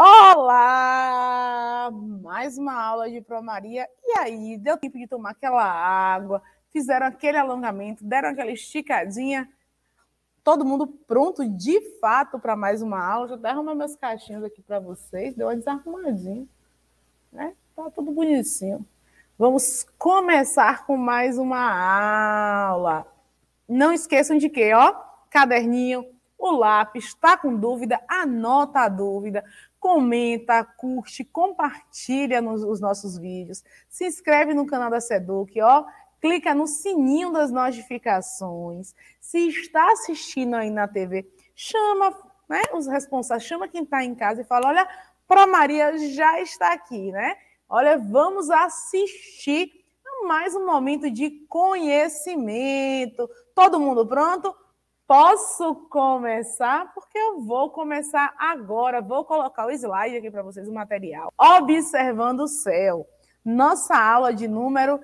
Olá! Mais uma aula de Pro Maria. E aí, deu tempo de tomar aquela água, fizeram aquele alongamento, deram aquela esticadinha. Todo mundo pronto, de fato, para mais uma aula. Já até arrumei meus caixinhos aqui para vocês. Deu uma desarrumadinha, né? Tá tudo bonitinho. Vamos começar com mais uma aula. Não esqueçam de quê, ó? Caderninho, o lápis, tá com dúvida? Anota a dúvida, comenta, curte, compartilha os nossos vídeos, se inscreve no canal da Seduc, ó, clica no sininho das notificações. Se está assistindo aí na TV, chama, né, os responsáveis, chama quem está em casa e fala, olha, Pro Maria já está aqui, né? Olha, vamos assistir a mais um momento de conhecimento. Todo mundo pronto? Posso começar? Porque eu vou começar agora. Vou colocar o slide aqui para vocês, o material. Observando o céu. Nossa aula de número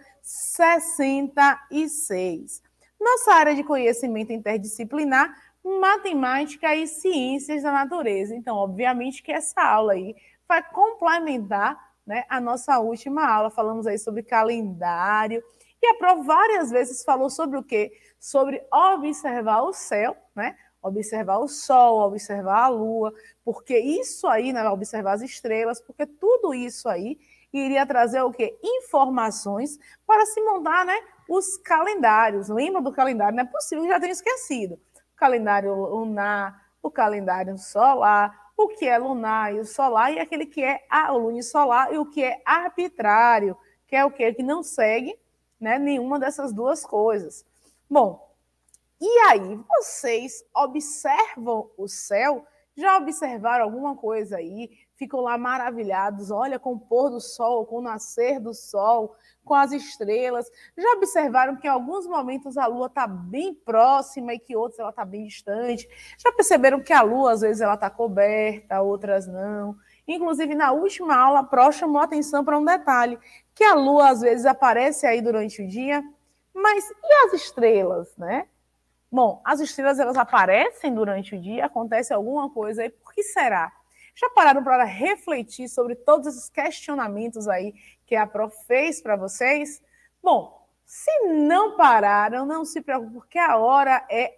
66. Nossa área de conhecimento interdisciplinar, matemática e ciências da natureza. Então, obviamente que essa aula aí vai complementar, né, a nossa última aula. Falamos aí sobre calendário. E a Pro várias vezes falou sobre o quê? Sobre observar o céu, né? Observar o sol, observar a lua, porque isso aí, né, observar as estrelas, porque tudo isso aí iria trazer o quê? Informações para se montar, né, os calendários. Lembra do calendário? Não é possível que já tenha esquecido. O calendário lunar, o calendário solar, o que é lunar e o solar, e aquele que é lunisolar e o que é arbitrário, que é o quê? Que não segue, né, nenhuma dessas duas coisas. Bom, e aí, vocês observam o céu? Já observaram alguma coisa aí? Ficam lá maravilhados, olha, com o pôr do sol, com o nascer do sol, com as estrelas. Já observaram que em alguns momentos a lua está bem próxima e que outros ela está bem distante? Já perceberam que a lua, às vezes, ela está coberta, outras não? Inclusive, na última aula, a Pro chamou atenção para um detalhe, que a lua, às vezes, aparece aí durante o dia, mas e as estrelas, né? Bom, as estrelas, elas aparecem durante o dia, acontece alguma coisa aí, por que será? Já pararam para refletir sobre todos esses questionamentos aí que a Pro fez para vocês? Bom, se não pararam, não se preocupem, porque a hora é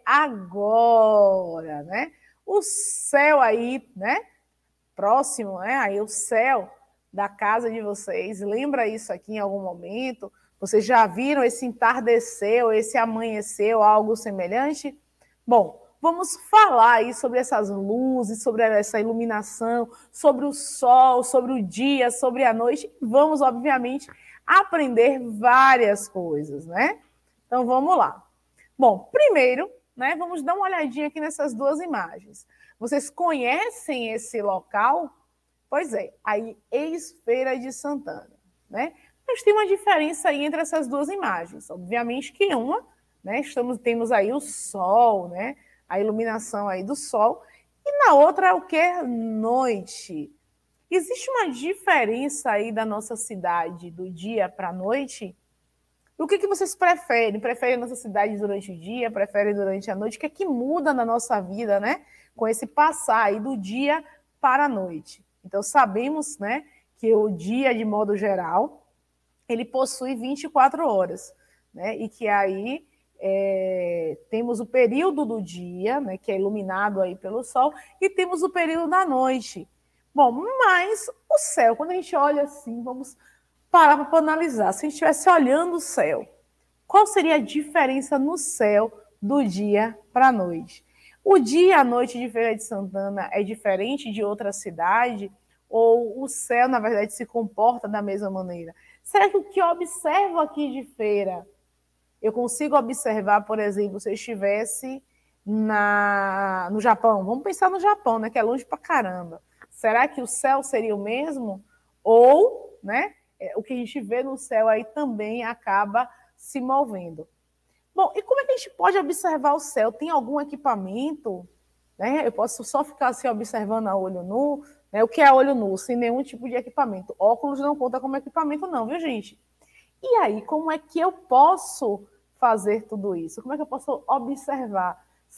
agora, né? O céu aí, né? Próximo, né? Aí o céu da casa de vocês, lembra isso aqui em algum momento? Vocês já viram esse entardecer, ou esse amanhecer, ou algo semelhante? Bom, vamos falar aí sobre essas luzes, sobre essa iluminação, sobre o sol, sobre o dia, sobre a noite. Vamos, obviamente, aprender várias coisas, né? Então, vamos lá. Bom, primeiro, né, vamos dar uma olhadinha aqui nessas duas imagens. Vocês conhecem esse local? Pois é, aí, ex-Feira de Santana, né? Mas tem uma diferença aí entre essas duas imagens. Obviamente que uma, né, temos aí o sol, né, a iluminação aí do sol, e na outra é o que? Noite. Existe uma diferença aí da nossa cidade do dia para a noite? O que vocês preferem? Preferem a nossa cidade durante o dia? Preferem durante a noite? O que é que muda na nossa vida, né, com esse passar aí do dia para a noite? Então, sabemos, né, que o dia, de modo geral, ele possui 24 horas, né? E que aí temos o período do dia, né, que é iluminado aí pelo sol, e temos o período da noite. Bom, mas o céu, quando a gente olha assim, vamos parar para analisar. Se a gente estivesse olhando o céu, qual seria a diferença no céu do dia para a noite? O dia e a noite de Feira de Santana é diferente de outra cidade? Ou o céu, na verdade, se comporta da mesma maneira? Será que o que eu observo aqui de feira, eu consigo observar, por exemplo, se eu estivesse no Japão? Vamos pensar no Japão, né, que é longe pra caramba. Será que o céu seria o mesmo? Ou, né, o que a gente vê no céu aí também acaba se movendo. Bom, e como é que a gente pode observar o céu? Tem algum equipamento? Né? Eu posso só ficar assim observando a olho nu? Né? O que é olho nu? Sem nenhum tipo de equipamento. Óculos não conta como equipamento não, viu, gente? E aí, como é que eu posso fazer tudo isso? Como é que eu posso observar?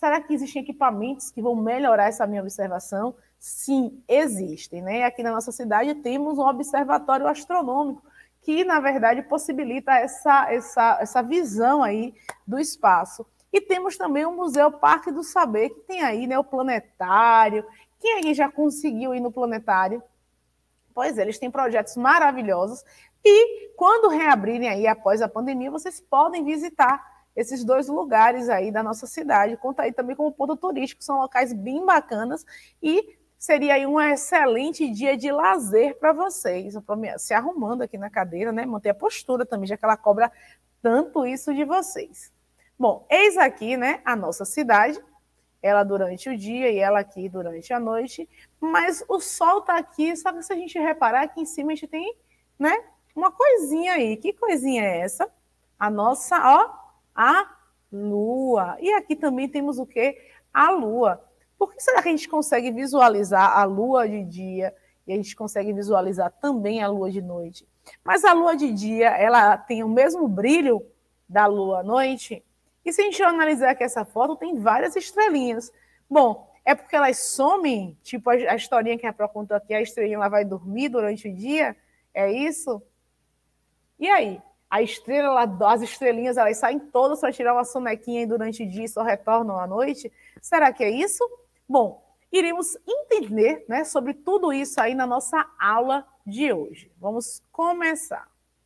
Será que existem equipamentos que vão melhorar essa minha observação? Sim, existem, né? Aqui na nossa cidade temos um observatório astronômico que, na verdade, possibilita essa visão aí do espaço. E temos também o Museu Parque do Saber, que tem aí, né, o planetário. Quem aí já conseguiu ir no planetário? Pois é, eles têm projetos maravilhosos e quando reabrirem aí após a pandemia, vocês podem visitar esses dois lugares aí da nossa cidade. Conta aí também como ponto turístico, são locais bem bacanas e seria aí um excelente dia de lazer para vocês. Eu tô se arrumando aqui na cadeira, né? Manter a postura também, já que ela cobra tanto isso de vocês. Bom, eis aqui, né, a nossa cidade. Ela durante o dia e ela aqui durante a noite, mas o sol está aqui, só que se a gente reparar, aqui em cima a gente tem, né, uma coisinha aí. Que coisinha é essa? A nossa, ó, a lua. E aqui também temos o quê? A lua. Por que será que a gente consegue visualizar a lua de dia e a gente consegue visualizar também a lua de noite? Mas a lua de dia, ela tem o mesmo brilho da lua à noite? E se a gente analisar aqui essa foto, tem várias estrelinhas. Bom, é porque elas somem, tipo a historinha que a Pro contou aqui, a estrelinha ela vai dormir durante o dia? É isso? E aí? A estrela, as estrelinhas, elas saem todas para tirar uma sonequinha durante o dia e só retornam à noite? Será que é isso? Bom, iremos entender, né, sobre tudo isso aí na nossa aula de hoje. Vamos começar.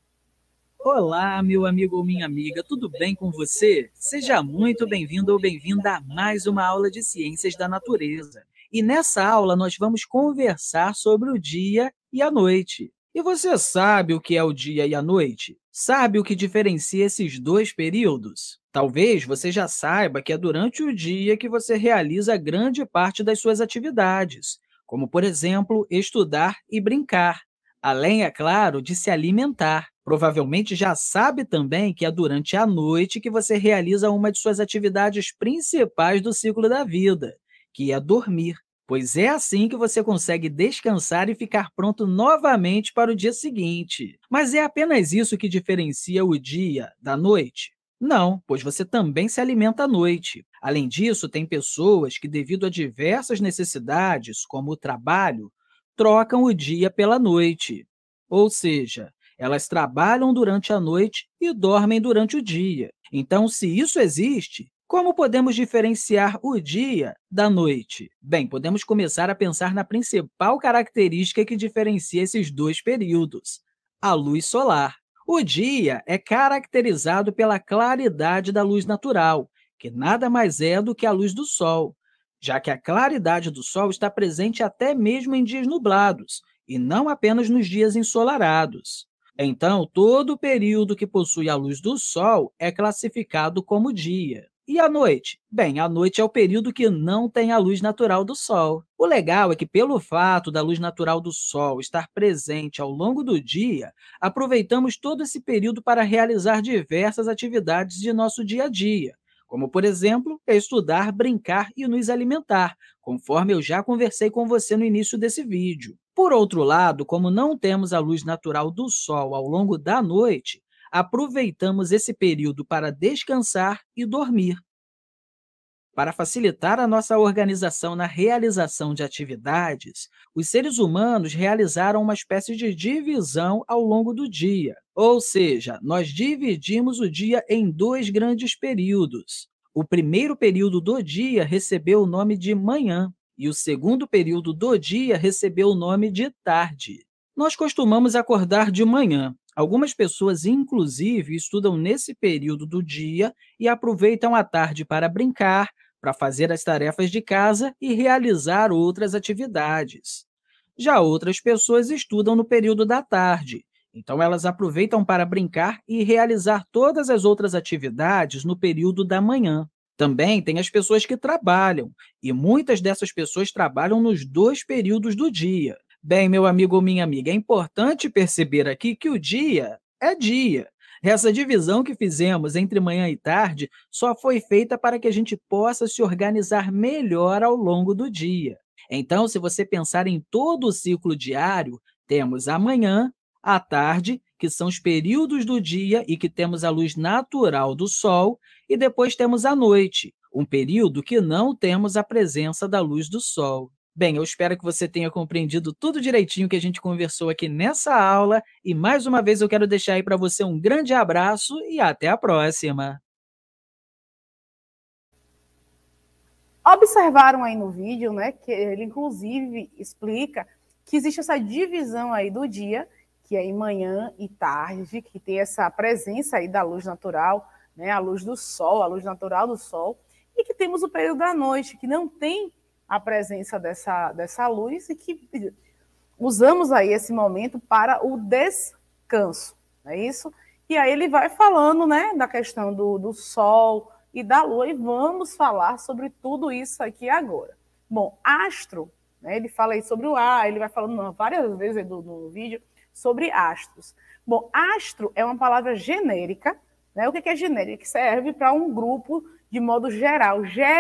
Olá, meu amigo ou minha amiga, tudo bem com você? Seja muito bem-vindo ou bem-vinda a mais uma aula de Ciências da Natureza. E nessa aula nós vamos conversar sobre o dia e a noite. E você sabe o que é o dia e a noite? Sabe o que diferencia esses dois períodos? Talvez você já saiba que é durante o dia que você realiza grande parte das suas atividades, como, por exemplo, estudar e brincar. Além, é claro, de se alimentar. Provavelmente já sabe também que é durante a noite que você realiza uma de suas atividades principais do ciclo da vida, que é dormir, pois é assim que você consegue descansar e ficar pronto novamente para o dia seguinte. Mas é apenas isso que diferencia o dia da noite? Não, pois você também se alimenta à noite. Além disso, tem pessoas que, devido a diversas necessidades, como o trabalho, trocam o dia pela noite. Ou seja, elas trabalham durante a noite e dormem durante o dia. Então, se isso existe, como podemos diferenciar o dia da noite? Bem, podemos começar a pensar na principal característica que diferencia esses dois períodos: a luz solar. O dia é caracterizado pela claridade da luz natural, que nada mais é do que a luz do sol, já que a claridade do sol está presente até mesmo em dias nublados, e não apenas nos dias ensolarados. Então, todo o período que possui a luz do sol é classificado como dia. E a noite? Bem, a noite é o período que não tem a luz natural do sol. O legal é que, pelo fato da luz natural do sol estar presente ao longo do dia, aproveitamos todo esse período para realizar diversas atividades de nosso dia a dia, como, por exemplo, estudar, brincar e nos alimentar, conforme eu já conversei com você no início desse vídeo. Por outro lado, como não temos a luz natural do sol ao longo da noite, aproveitamos esse período para descansar e dormir. Para facilitar a nossa organização na realização de atividades, os seres humanos realizaram uma espécie de divisão ao longo do dia. Ou seja, nós dividimos o dia em dois grandes períodos. O primeiro período do dia recebeu o nome de manhã e o segundo período do dia recebeu o nome de tarde. Nós costumamos acordar de manhã. Algumas pessoas, inclusive, estudam nesse período do dia e aproveitam a tarde para brincar, para fazer as tarefas de casa e realizar outras atividades. Já outras pessoas estudam no período da tarde, então elas aproveitam para brincar e realizar todas as outras atividades no período da manhã. Também tem as pessoas que trabalham, e muitas dessas pessoas trabalham nos dois períodos do dia. Bem, meu amigo ou minha amiga, é importante perceber aqui que o dia é dia. Essa divisão que fizemos entre manhã e tarde só foi feita para que a gente possa se organizar melhor ao longo do dia. Então, se você pensar em todo o ciclo diário, temos a manhã, a tarde, que são os períodos do dia e que temos a luz natural do sol, e depois temos a noite, um período que não temos a presença da luz do Sol. Bem, eu espero que você tenha compreendido tudo direitinho que a gente conversou aqui nessa aula e mais uma vez eu quero deixar aí para você um grande abraço e até a próxima. Observaram aí no vídeo, né, que ele inclusive explica que existe essa divisão aí do dia, que é em manhã e tarde, que tem essa presença aí da luz natural, né, a luz do sol, a luz natural do sol, e que temos o período da noite, que não tem a presença dessa luz e que usamos aí esse momento para o descanso, não é isso? E aí ele vai falando, né, da questão do sol e da lua, e vamos falar sobre tudo isso aqui agora. Bom, astro, né, ele fala aí sobre o ar, ele vai falando várias vezes no vídeo sobre astros. Bom, astro é uma palavra genérica, né? O que é genérica? Que serve para um grupo de modo geral,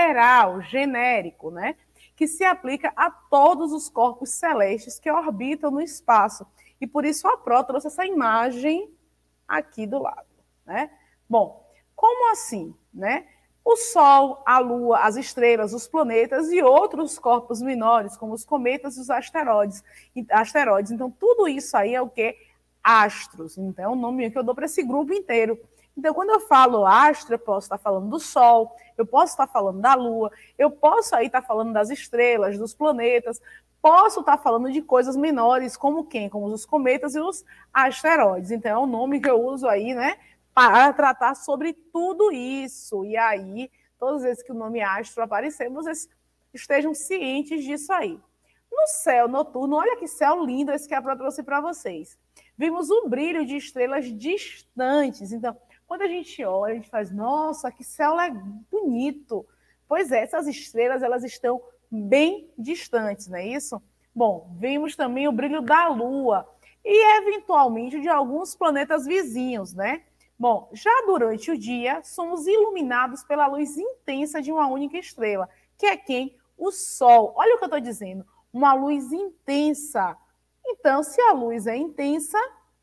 genérico, né? Que se aplica a todos os corpos celestes que orbitam no espaço. E por isso a Pro trouxe essa imagem aqui do lado, né? Bom, como assim, né? O Sol, a Lua, as estrelas, os planetas e outros corpos menores, como os cometas e os asteroides. Então, tudo isso aí é o quê? Astros. Então, é o nome que eu dou para esse grupo inteiro. Então, quando eu falo astro, eu posso estar falando do Sol, eu posso estar falando da Lua, eu posso aí estar falando das estrelas, dos planetas, posso estar falando de coisas menores, como quem? Como os cometas e os asteroides. Então, é o nome que eu uso aí, né, para tratar sobre tudo isso. E aí, todas as vezes que o nome astro aparecer, vocês estejam cientes disso aí. No céu noturno, olha que céu lindo esse que a Pro trouxe para vocês. Vimos o brilho de estrelas distantes. Então, quando a gente olha, a gente faz, nossa, que céu é bonito. Pois é, essas estrelas, elas estão bem distantes, não é isso? Bom, vimos também o brilho da Lua e, eventualmente, de alguns planetas vizinhos, né? Bom, já durante o dia, somos iluminados pela luz intensa de uma única estrela, que é quem? O Sol. Olha o que eu estou dizendo, uma luz intensa. Então, se a luz é intensa,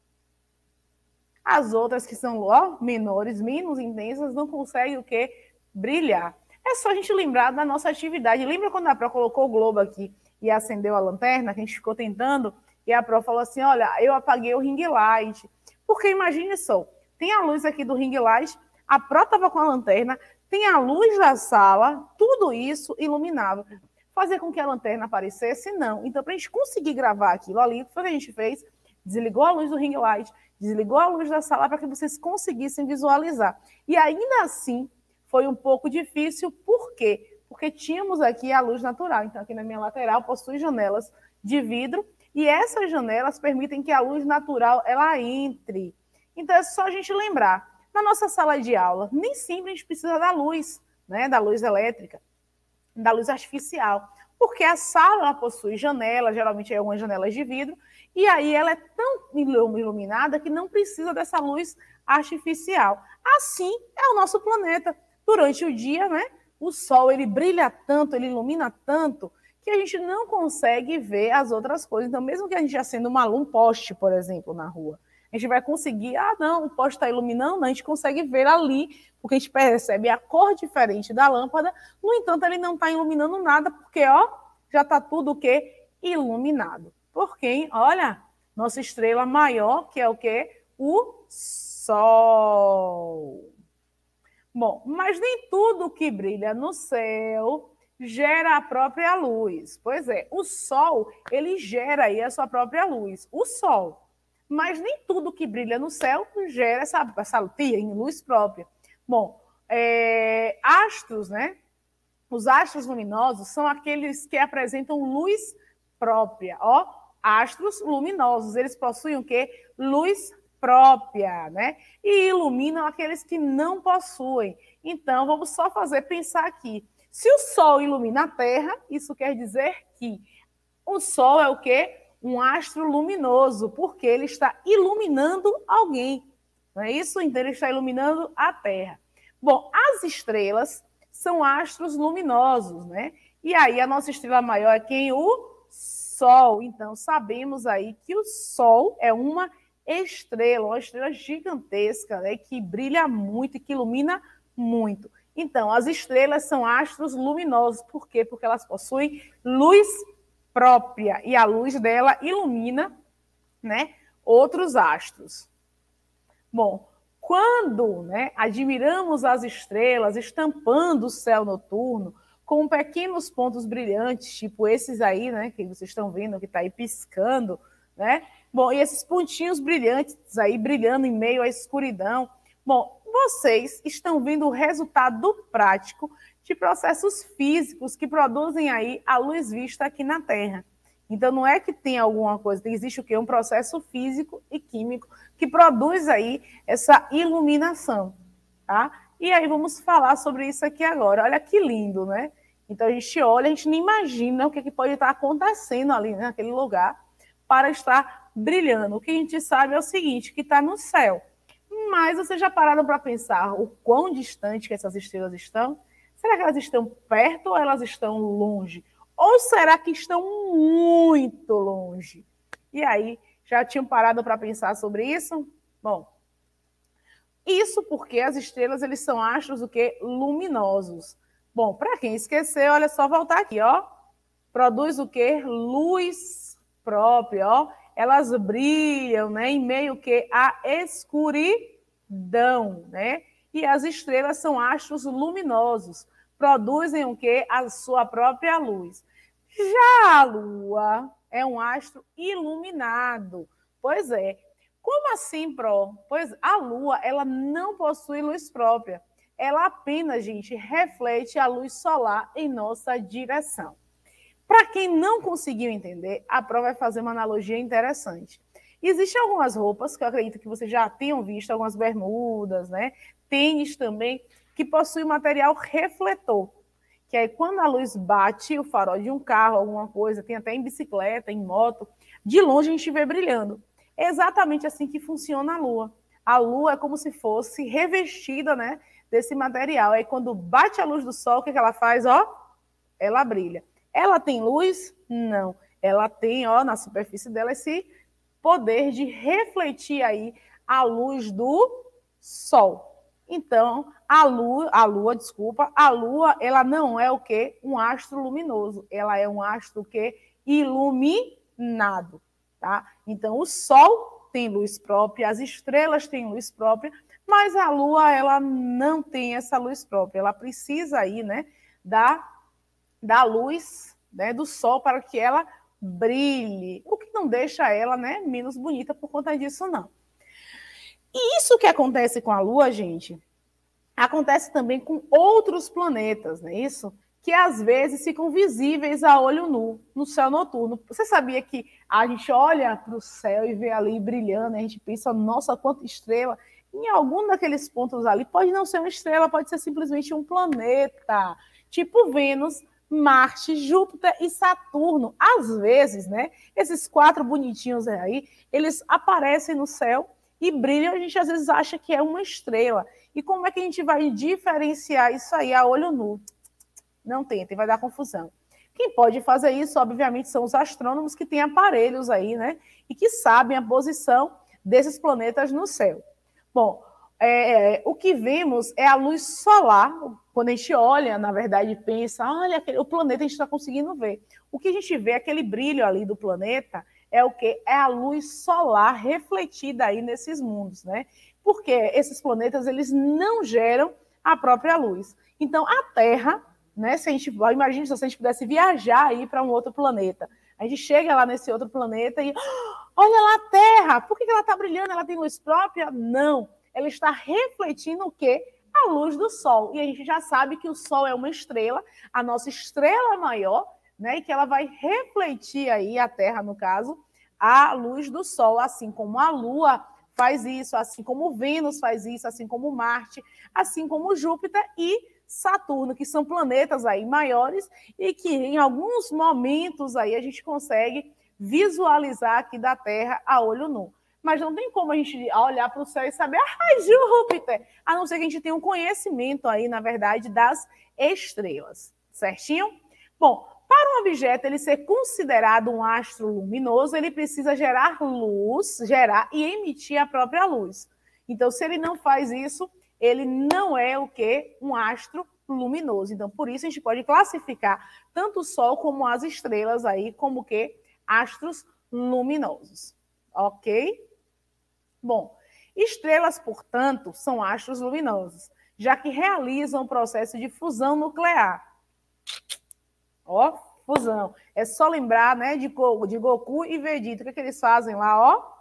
as outras que são menores, menos intensas, não conseguem o quê? Brilhar. É só a gente lembrar da nossa atividade. Lembra quando a Pro colocou o globo aqui e acendeu a lanterna, que a gente ficou tentando, e a Pro falou assim, olha, eu apaguei o ring light. Porque imagine só, tem a luz aqui do ring light, a Pro estava com a lanterna, tem a luz da sala, tudo isso iluminava. Fazer com que a lanterna aparecesse? Não. Então, para a gente conseguir gravar aquilo ali, o que a gente fez? Desligou a luz do ring light, desligou a luz da sala para que vocês conseguissem visualizar. E ainda assim, foi um pouco difícil. Por quê? Porque tínhamos aqui a luz natural. Então, aqui na minha lateral, possui janelas de vidro, e essas janelas permitem que a luz natural ela entre. Então, é só a gente lembrar. Na nossa sala de aula, nem sempre a gente precisa da luz, né? Da luz elétrica, da luz artificial, porque a sala ela possui janelas, geralmente é algumas janelas de vidro, e aí ela é tão iluminada que não precisa dessa luz artificial. Assim é o nosso planeta. Durante o dia, né, o Sol ele brilha tanto, ele ilumina tanto, que a gente não consegue ver as outras coisas. Então, mesmo que a gente acenda um poste, por exemplo, na rua, a gente vai conseguir, não, o poste está iluminando, não, a gente consegue ver ali, porque a gente percebe a cor diferente da lâmpada, no entanto, ele não está iluminando nada, porque, já está tudo o quê? Iluminado. Por quem? Olha, nossa estrela maior, que é o quê? O Sol. Bom, mas nem tudo que brilha no céu gera a própria luz. Pois é, o Sol, ele gera aí a sua própria luz. O Sol. Mas nem tudo que brilha no céu gera essa luz própria. Bom, astros, né? Os astros luminosos são aqueles que apresentam luz própria. Astros luminosos, eles possuem o quê? Luz própria, né? E iluminam aqueles que não possuem. Então, vamos só pensar aqui. Se o Sol ilumina a Terra, isso quer dizer que o Sol é o quê? Um astro luminoso, porque ele está iluminando alguém. Não é isso? Então, ele está iluminando a Terra. Bom, as estrelas são astros luminosos, né? E aí, a nossa estrela maior é quem? O Sol. Então, sabemos aí que o Sol é uma estrela gigantesca, né? Que brilha muito e que ilumina muito. Então, as estrelas são astros luminosos. Por quê? Porque elas possuem luz própria e a luz dela ilumina, né, outros astros. Bom, quando, né, admiramos as estrelas estampando o céu noturno com pequenos pontos brilhantes, tipo esses aí, né, que vocês estão vendo, que está aí piscando, né? Bom, e esses pontinhos brilhantes aí brilhando em meio à escuridão. Bom, vocês estão vendo o resultado prático de processos físicos que produzem aí a luz vista aqui na Terra. Então, não é que tem alguma coisa, existe o quê? Um processo físico e químico que produz aí essa iluminação, tá? E aí vamos falar sobre isso aqui agora. Olha que lindo, né? Então, a gente olha, a gente nem imagina o que pode estar acontecendo ali, né, naquele lugar para estar brilhando. O que a gente sabe é o seguinte, que está no céu. Mas vocês já pararam para pensar o quão distante que essas estrelas estão? Será que elas estão perto ou elas estão longe? Ou será que estão muito longe? E aí, já tinham parado para pensar sobre isso? Bom, isso porque as estrelas eles são astros o quê? Luminosos. Bom, para quem esqueceu, olha só voltar aqui, ó. Produz o quê? Luz própria, ó. Elas brilham, né, em meio que a escuridão, né? E as estrelas são astros luminosos, produzem o quê? A sua própria luz. Já a Lua é um astro iluminado. Pois é. Como assim, Pro? Pois a Lua, ela não possui luz própria. Ela apenas, gente, reflete a luz solar em nossa direção. Para quem não conseguiu entender, a Pro vai fazer uma analogia interessante. Existem algumas roupas, que eu acredito que vocês já tenham visto, algumas bermudas, né? Tênis também, que possuem material refletor. Que aí quando a luz bate o farol de um carro, alguma coisa, tem até em bicicleta, em moto, de longe a gente vê brilhando. É exatamente assim que funciona a Lua. A Lua é como se fosse revestida, né, desse material. Aí quando bate a luz do Sol, o que ela faz? Ó, ela brilha. Ela tem luz? Não. Ela tem, ó, na superfície dela esse poder de refletir aí a luz do Sol. Então, a Lua, ela não é o quê? Um astro luminoso. Ela é um astro que iluminado, tá? Então, o Sol tem luz própria, as estrelas têm luz própria, mas a Lua, ela não tem essa luz própria. Ela precisa aí, né, da luz, né, do Sol para que ela brilhe, o que não deixa ela, né, menos bonita por conta disso, não. E isso que acontece com a Lua, gente, acontece também com outros planetas, não é isso? Que às vezes ficam visíveis a olho nu no céu noturno. Você sabia que a gente olha para o céu e vê ali brilhando, e a gente pensa, nossa, quanta estrela. Em algum daqueles pontos ali, pode não ser uma estrela, pode ser simplesmente um planeta, tipo Vênus, Marte, Júpiter e Saturno. Às vezes, né, esses 4 bonitinhos aí, eles aparecem no céu e brilham, a gente às vezes acha que é uma estrela. E como é que a gente vai diferenciar isso aí a olho nu? Não tenta, vai dar confusão. Quem pode fazer isso, obviamente, são os astrônomos que têm aparelhos aí, né, e que sabem a posição desses planetas no céu. Bom, o que vemos é a luz solar. Quando a gente olha, na verdade, pensa, olha, o planeta a gente está conseguindo ver. O que a gente vê, aquele brilho ali do planeta, é o quê? É a luz solar refletida aí nesses mundos, né? Porque esses planetas, eles não geram a própria luz. Então, a Terra, né, se a gente, imagina se a gente pudesse viajar aí para um outro planeta. A gente chega lá nesse outro planeta e, olha lá a Terra, por que ela está brilhando? Ela tem luz própria? Não. Ela está refletindo o quê? A luz do Sol. E a gente já sabe que o Sol é uma estrela, a nossa estrela maior, né? E que ela vai refletir aí, a Terra, no caso, a luz do Sol, assim como a Lua faz isso, assim como Vênus faz isso, assim como Marte, assim como Júpiter e Saturno, que são planetas aí maiores e que em alguns momentos aí a gente consegue visualizar aqui da Terra a olho nu. Mas não tem como a gente olhar para o céu e saber, Júpiter, a não ser que a gente tenha um conhecimento aí, na verdade, das estrelas, certinho? Bom, para um objeto ele ser considerado um astro luminoso, ele precisa gerar luz, gerar e emitir a própria luz. Então, se ele não faz isso, ele não é o quê? Um astro luminoso. Então, por isso, a gente pode classificar tanto o Sol como as estrelas aí como o quê? Astros luminosos. Ok? Bom, estrelas, portanto, são astros luminosos, já que realizam o processo de fusão nuclear. Ó, fusão. É só lembrar, né, de Goku e Vegeta. O que eles fazem lá, ó?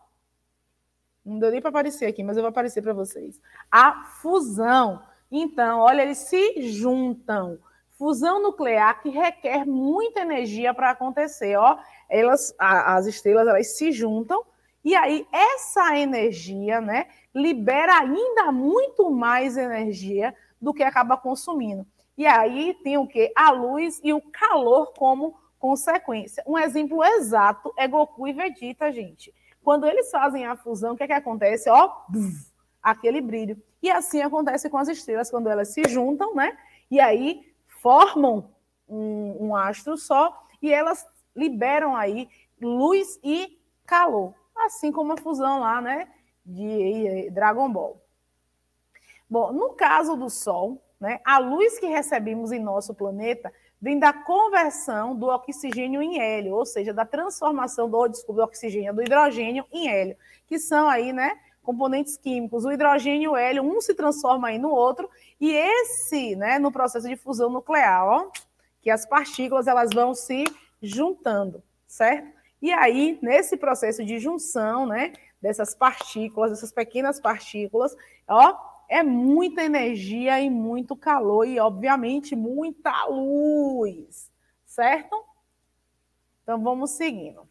Não deu nem para aparecer aqui, mas eu vou aparecer para vocês. A fusão. Então, olha, eles se juntam. Fusão nuclear que requer muita energia para acontecer, ó. As estrelas, elas se juntam e aí essa energia, né, libera ainda muito mais energia do que acaba consumindo. E aí tem o quê? A luz e o calor como consequência. Um exemplo exato é Goku e Vegeta, gente. Quando eles fazem a fusão, o que é que acontece? Ó, aquele brilho. E assim acontece com as estrelas, quando elas se juntam, né? E aí formam um astro só e elas liberam aí luz e calor. Assim como a fusão lá, né? De Dragon Ball. Bom, no caso do Sol, né, a luz que recebemos em nosso planeta vem da conversão do oxigênio em hélio, ou seja, da transformação do oxigênio, do hidrogênio em hélio, que são aí, né, componentes químicos. O hidrogênio e o hélio, um se transforma aí no outro, e esse, né, no processo de fusão nuclear, ó, que as partículas elas vão se juntando, certo? E aí, nesse processo de junção, né, dessas partículas, dessas pequenas partículas, ó, é muita energia e muito calor e, obviamente, muita luz, certo? Então, vamos seguindo.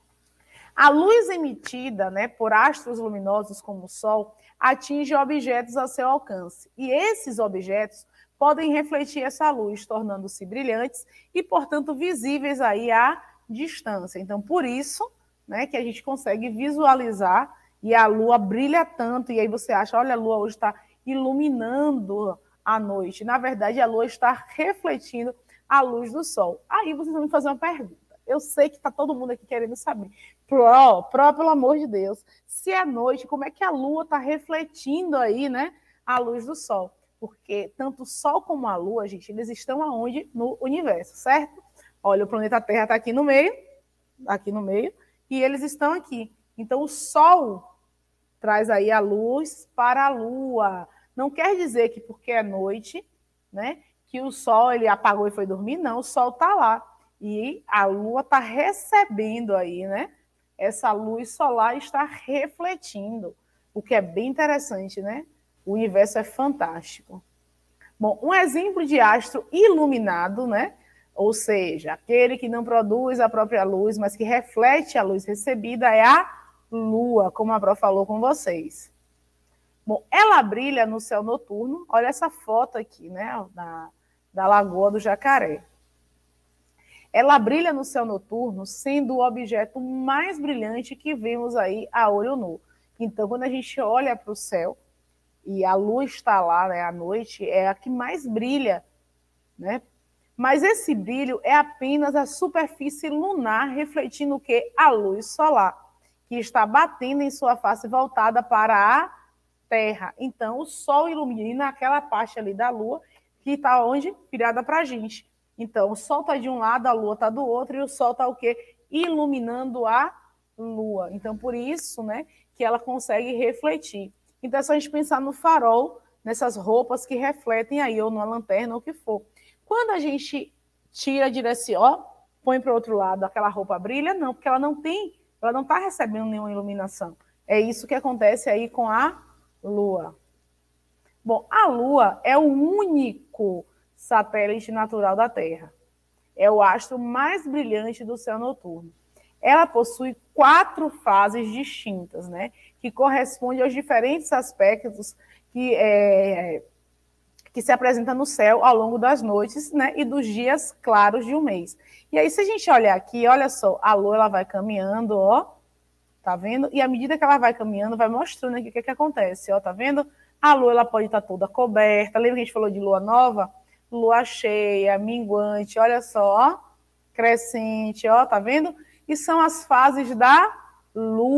A luz emitida, né, por astros luminosos como o Sol atinge objetos a seu alcance. E esses objetos podem refletir essa luz, tornando-se brilhantes e, portanto, visíveis aí à distância. Então, por isso, né, que a gente consegue visualizar e a Lua brilha tanto. E aí você acha, olha, a Lua hoje está iluminando a noite. Na verdade, a Lua está refletindo a luz do Sol. Aí vocês vão me fazer uma pergunta. Eu sei que está todo mundo aqui querendo saber. Pelo amor de Deus, se é noite, como é que a Lua está refletindo aí, né, a luz do Sol? Porque tanto o Sol como a Lua, gente, eles estão aonde? No universo, certo? Olha, o planeta Terra está aqui no meio, e eles estão aqui. Então, o Sol traz aí a luz para a Lua. Não quer dizer que porque é noite, né, que o Sol ele apagou e foi dormir, não, o Sol está lá. E a Lua está recebendo aí, né, essa luz solar está refletindo, o que é bem interessante, né? O universo é fantástico. Bom, um exemplo de astro iluminado, né? Ou seja, aquele que não produz a própria luz, mas que reflete a luz recebida, é a Lua, como a Pró falou com vocês. Bom, ela brilha no céu noturno. Olha essa foto aqui, né, da Lagoa do Jacaré. Ela brilha no céu noturno, sendo o objeto mais brilhante que vemos aí a olho nu. Então, quando a gente olha para o céu e a lua está lá, né, à noite, é a que mais brilha, né? Mas esse brilho é apenas a superfície lunar refletindo o quê? A luz solar, que está batendo em sua face voltada para a Terra. Então, o Sol ilumina aquela parte ali da Lua que está onde? Virada para a gente. Então, o Sol está de um lado, a Lua está do outro, e o Sol está o quê? Iluminando a Lua. Então, por isso, né, que ela consegue refletir. Então, é só a gente pensar no farol, nessas roupas que refletem aí, ou numa lanterna, ou o que for. Quando a gente tira a direção, ó, põe para o outro lado, aquela roupa brilha? Não, porque ela não está recebendo nenhuma iluminação. É isso que acontece aí com a Lua. Bom, a Lua é o único satélite natural da Terra. É o astro mais brilhante do céu noturno. Ela possui 4 fases distintas, né, que correspondem aos diferentes aspectos que se apresentam no céu ao longo das noites, né, e dos dias claros de um mês. E aí, se a gente olhar aqui, olha só, a Lua ela vai caminhando, ó, tá vendo? E à medida que ela vai caminhando, vai mostrando aqui o que acontece, ó, tá vendo? A Lua ela pode estar toda coberta. Lembra que a gente falou de lua nova? Lua cheia, minguante, olha só, ó, crescente, ó, tá vendo? E são as fases da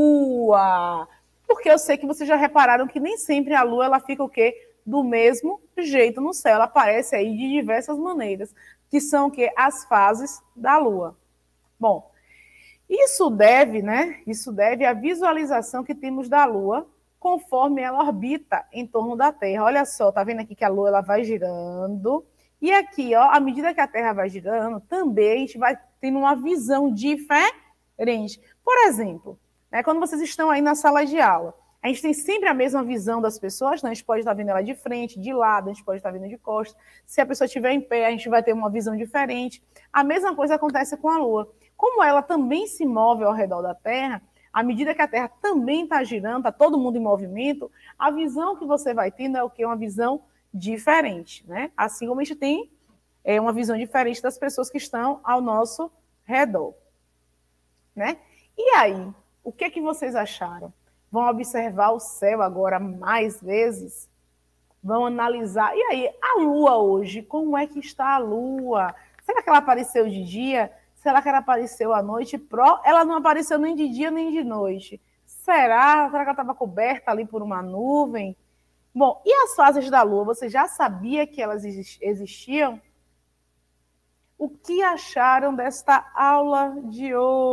Lua. Porque eu sei que vocês já repararam que nem sempre a Lua ela fica o quê? Do mesmo jeito no céu. Ela aparece aí de diversas maneiras, que são o quê? As fases da Lua. Bom, isso deve, né? Isso deve à visualização que temos da Lua conforme ela orbita em torno da Terra. Olha só, tá vendo aqui que a Lua ela vai girando. E aqui, ó, à medida que a Terra vai girando, também a gente vai tendo uma visão diferente. Por exemplo, né, quando vocês estão aí na sala de aula, a gente tem sempre a mesma visão das pessoas, né? A gente pode estar vendo ela de frente, de lado, a gente pode estar vendo de costas. Se a pessoa estiver em pé, a gente vai ter uma visão diferente. A mesma coisa acontece com a Lua. Como ela também se move ao redor da Terra, à medida que a Terra também está girando, está todo mundo em movimento, a visão que você vai tendo é o quê? Uma visão diferente, né? Assim como a gente tem uma visão diferente das pessoas que estão ao nosso redor, né? E aí, o que é que vocês acharam? Vão observar o céu agora mais vezes? Vão analisar. E aí, a Lua hoje, como é que está a Lua? Será que ela apareceu de dia? Será que ela apareceu à noite? Ela não apareceu nem de dia nem de noite. Será que ela estava coberta ali por uma nuvem? Bom, e as fases da Lua? Você já sabia que elas existiam? O que acharam desta aula de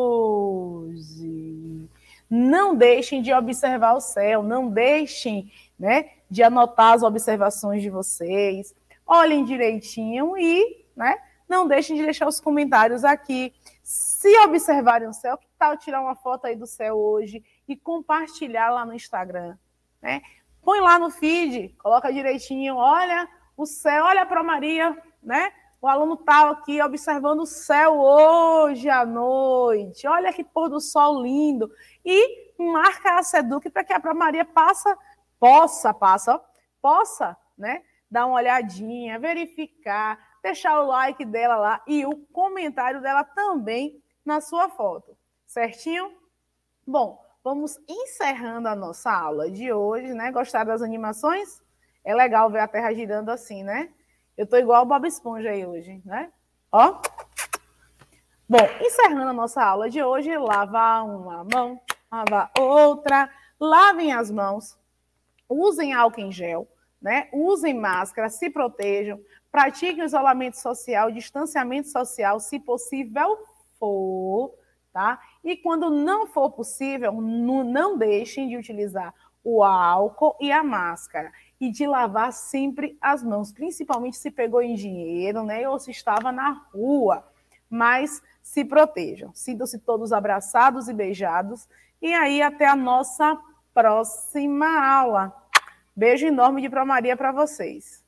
hoje? Não deixem de observar o céu, não deixem, né, de anotar as observações de vocês. Olhem direitinho e, né, não deixem de deixar os comentários aqui. Se observarem o céu, que tal tirar uma foto aí do céu hoje e compartilhar lá no Instagram, né? Põe lá no feed, coloca direitinho, olha o céu, olha para Maria, né? O aluno está aqui observando o céu hoje à noite. Olha que pôr do sol lindo. E marca a SEDUC para que a Maria possa, né, dar uma olhadinha, verificar, deixar o like dela lá e o comentário dela também na sua foto. Certinho? Bom, vamos encerrando a nossa aula de hoje, né? Gostaram das animações? É legal ver a Terra girando assim, né? Eu tô igual o Bob Esponja aí hoje, né? Ó. Bom, encerrando a nossa aula de hoje, lava uma mão, lava outra, lavem as mãos, usem álcool em gel, né? Usem máscara, se protejam, pratiquem o isolamento social, distanciamento social, se possível for, tá? E quando não for possível, não deixem de utilizar o álcool e a máscara. E de lavar sempre as mãos, principalmente se pegou em dinheiro, né? Ou se estava na rua. Mas se protejam. Sintam-se todos abraçados e beijados. E aí, até a nossa próxima aula. Beijo enorme de Pro Maria para vocês.